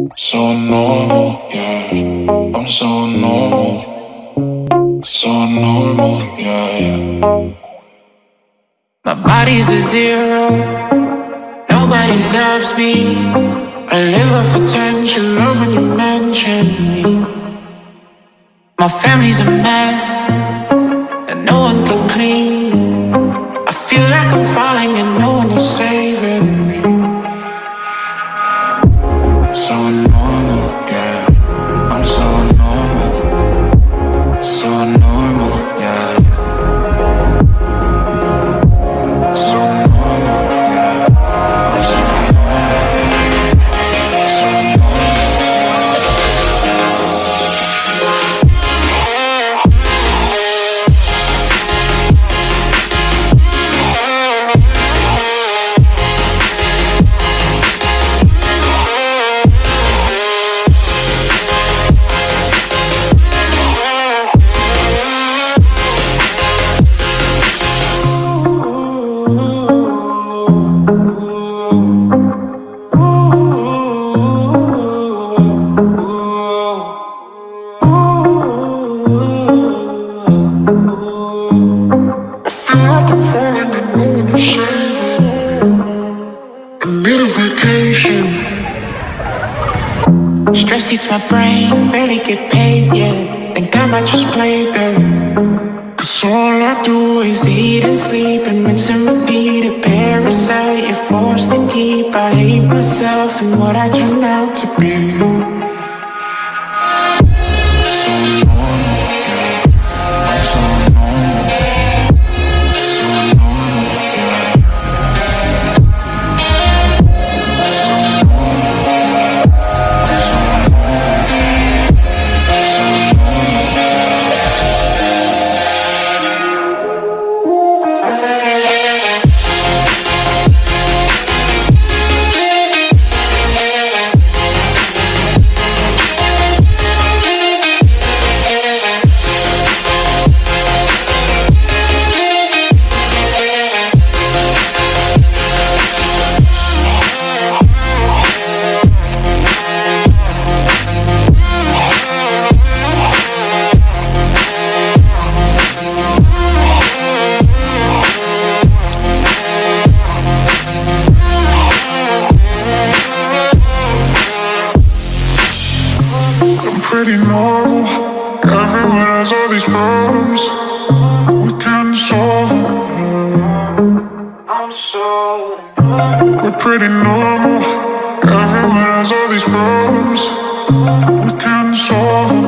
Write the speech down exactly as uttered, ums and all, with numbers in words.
So normal, yeah. I'm so normal. So normal, yeah, yeah. My body's a zero. Nobody loves me. I live off attention, love when you mention me. My family's a mess that no one can clean. I feel like I'm falling and no one is saving me. So normal, yeah. I'm so normal. So normal, yeah. So normal, yeah. I'm so normal. So normal, stress eats my brain, barely get paid, yeah. Think I might just play that. Cause all I do is eat and sleep and rinse and repeat. A parasite you're forced to keep. I hate myself and what I turn out to be. Pretty normal. Everyone has all these problems. We can solve them. I'm so normal. We're pretty normal. Everyone has all these problems. We can solve them.